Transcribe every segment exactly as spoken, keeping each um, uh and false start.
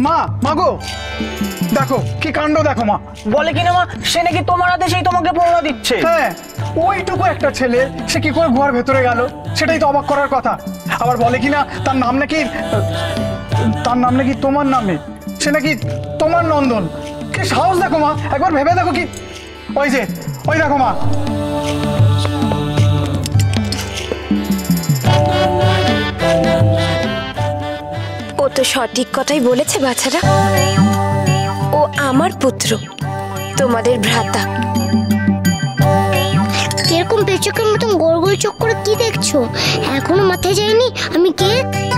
মা মাগো দেখো কি কাণ্ড দেখো মা। বলে কিনা মা সে নাকি তোমার হাতে সেই তোমাকে পড়া দিচ্ছে। হ্যাঁ ওইটুকু একটা ছেলে সে কি করে গুহার ভেতরে গেল সেটাই তো অবাক করার কথা। আবার বলে কিনা তার নাম নাকি তার নাম নাকি তোমার নামে, সে নাকি তোমার নন্দন। কি সাহস দেখো মা, একবার ভেবে দেখো। কি ওই যে ওই দেখো মা। ও তো সঠিক কথাই বলেছে বাচ্চারা, ও আমার পুত্র, তোমাদের ভ্রাতা। কিরকম পেচকের মতন গোল গোল চোখ করে কি দেখছো? এখনো মাথায় যায়নি আমি কে?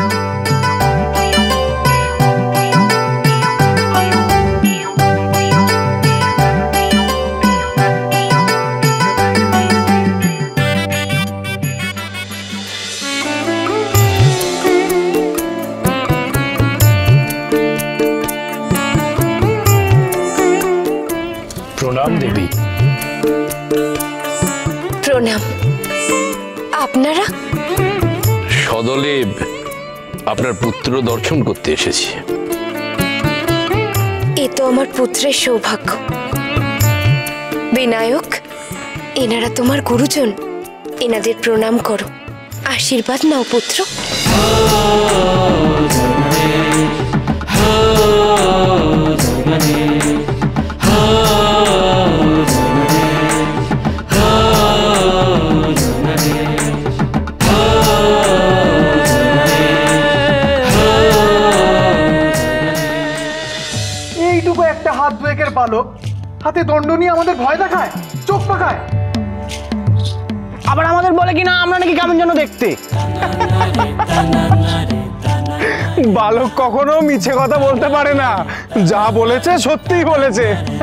প্রণাম দেবী। প্রণাম। আপনারা? সদলে আপনার পুত্র দর্শন করতে এসেছি। এ তো আমার পুত্রের সৌভাগ্য। বিনায়ক, এনারা তোমার গুরুজন, এনাদের প্রণাম করো, আশীর্বাদ নাও পুত্র। এইটুকু একটা হাত দুয়েকের বালক হাতে দণ্ড নিয়ে আমাদের ভয় দেখায়, চোখ পাকায়। আবার আমাদের বলে কিনা আমরা নাকি কেমন যেন দেখতে। বালক কখনো মিছে কথা বলতে পারে না, যা বলেছে সত্যিই বলেছে।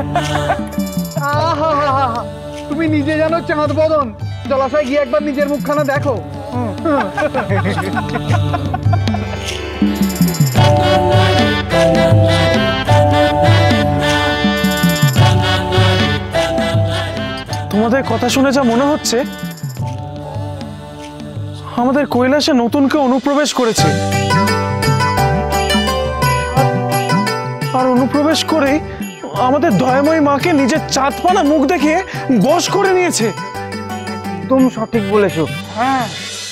তুমি নিজে জানো চাঁদ বদন, জলাশয় গিয়ে একবার নিজের মুখখানা দেখো। তোমাদের কথা শুনে যা মনে হচ্ছে আমাদের কৈলাসে নতুন কেউ অনুপ্রবেশ করেছে, আর অনুপ্রবেশ করে আমাদের দয়াময়ী মাকে নিজের চাঁদপানা মুখ দেখিয়ে বশ করে নিয়েছে। একদম সঠিক বলেছো। হ্যাঁ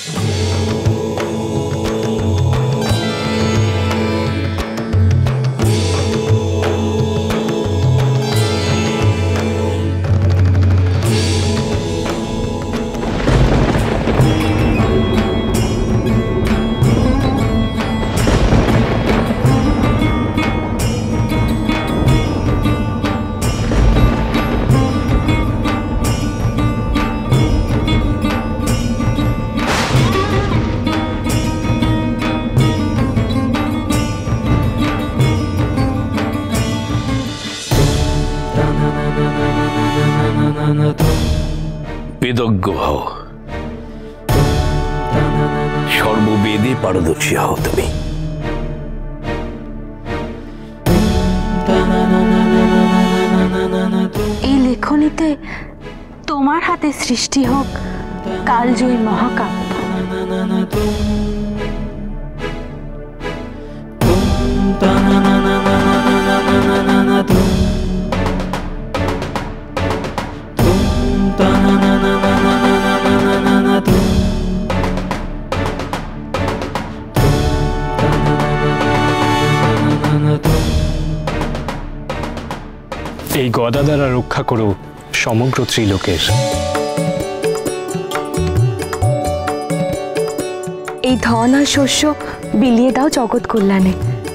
বেদজ্ঞ হও, সর্ববেদে পারদর্শী হও তুমি। এই লেখনীতে তোমার হাতে সৃষ্টি হোক কালজয়ী মহাকাব্য। এই গদা দ্বারা রক্ষা করো সমগ্র ত্রিলোকের। এই ধন আর শস্য বিলিয়ে দাও জগৎ কল্যাণে।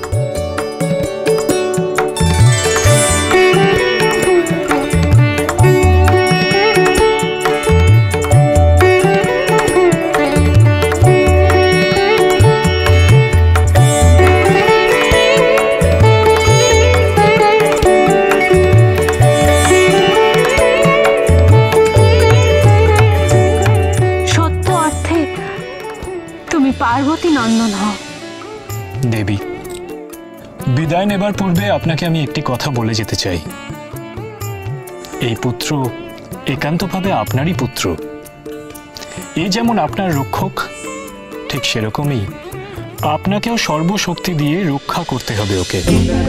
পার্বতী নন্দন হও। দেবী, বিদায় নেবার পূর্বে আপনাকে আমি একটি কথা বলে যেতে চাই। এই পুত্র একান্তভাবে আপনারই পুত্র। এ যেমন আপনার রক্ষক, ঠিক সেরকমই আপনাকেও সর্বশক্তি দিয়ে রক্ষা করতে হবে ওকে।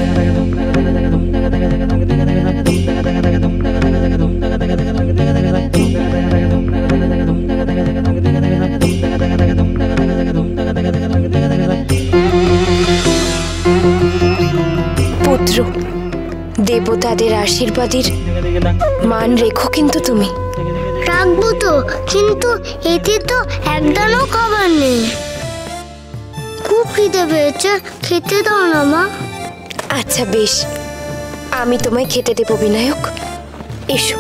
পুত্র, দেবতাদের আশীর্বাদের মান রেখো কিন্তু তুমি। রাখবো তো, কিন্তু এতে তো একদানও খাবার নেই। খুব খিদে পেয়েছে, খেতে দাও না মা। আচ্ছা বেশ, আমি তোমায় খেতে দেব বিনায়ক। এসো।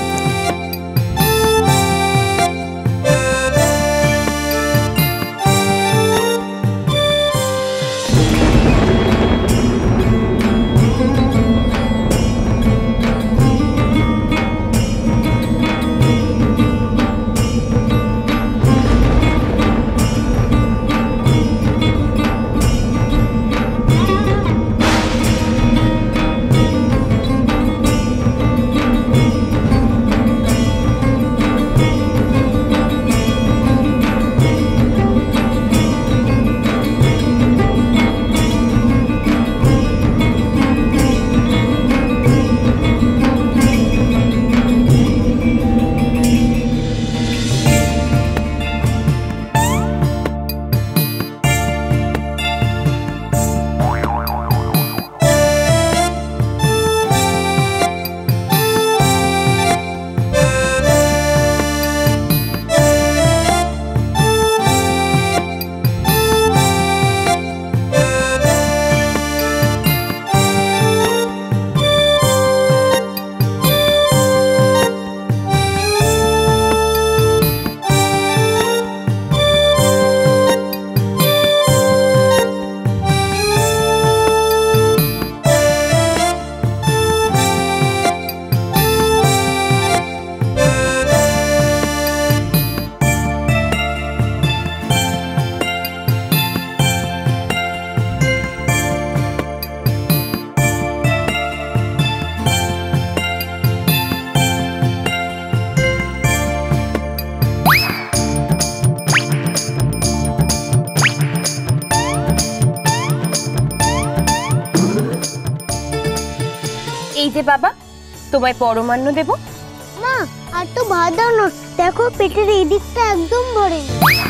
এই যে বাবা, তোমায় পরমান্ন দেব। মা, আর তো ভাত দাও না, দেখো পেটের এই দিকটা একদম ভরে।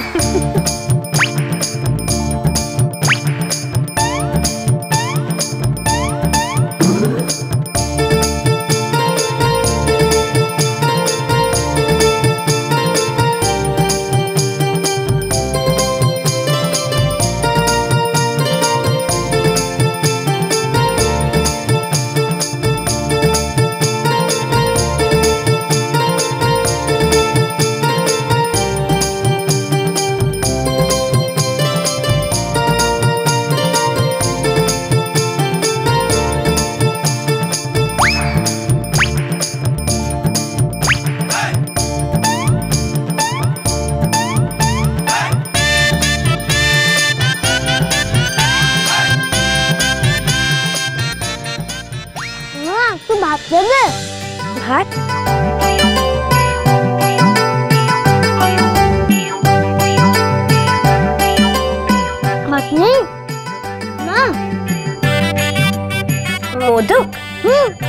ভাত দেবে? ভাত? ভাত নেই মা? মোদক? হুম।